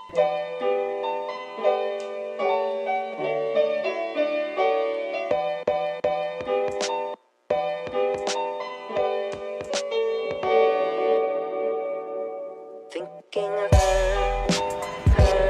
Thinking of her.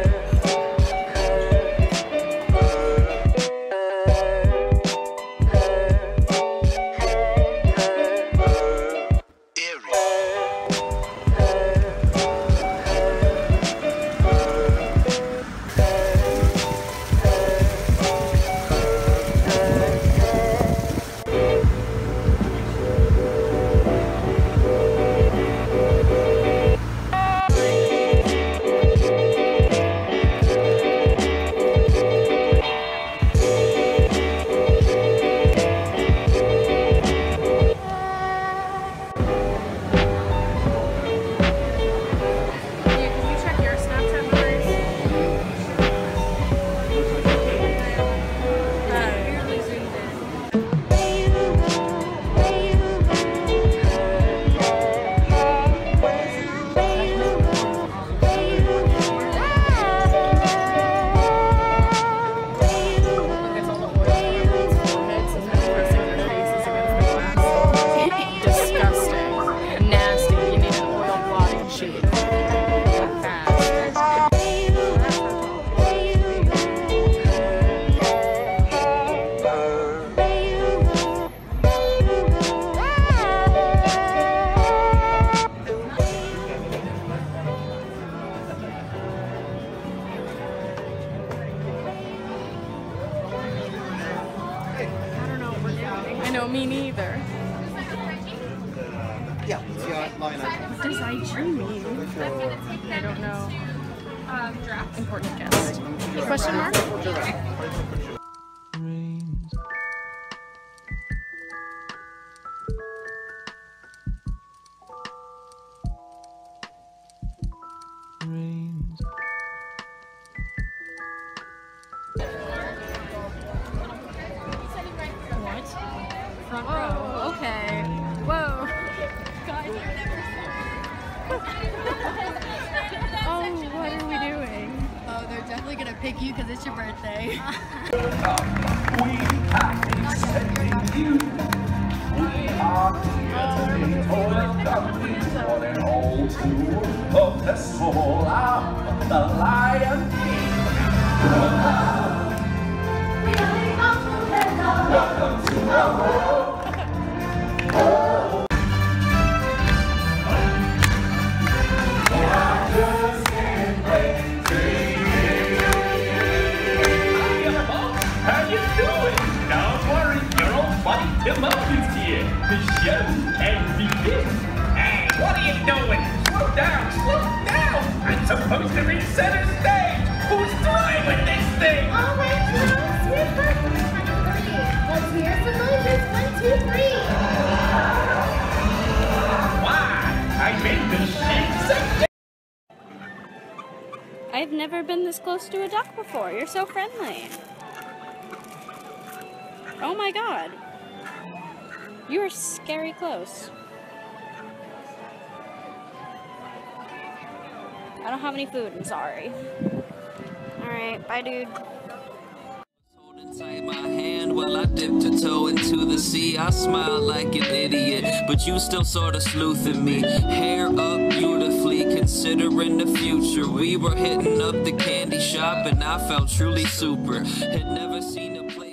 No, me neither. Yeah, see our line up. What does IG mean? I don't know. Important guest. Question mark? What? Front row. Okay. Whoa. Guys, I've never Oh, what are we doing? Oh, they're definitely gonna pick you because it's your birthday. We are sending you. We are here today for welcoming for an old school of the soul of the Lion King. Welcome to our world. Tim up is here. The show can begin. Hey, what are you doing? Slow down, slow down. I'm supposed to be center stage. Who's driving this thing? All right, Charles, we're perfect. 1, 2, 3. Let's hear some noises. 1, 2, 3. Why? I'm in the sheep section. I've never been this close to a duck before. You're so friendly. Oh my god. You are scary close. I don't have any food, I'm sorry. Alright, bye dude. Holding tight my hand while I dipped a toe into the sea. I smile like an idiot, but you still sort of sleuthing me. Hair up beautifully, considering the future. We were hitting up the candy shop and I felt truly super. Had never seen a place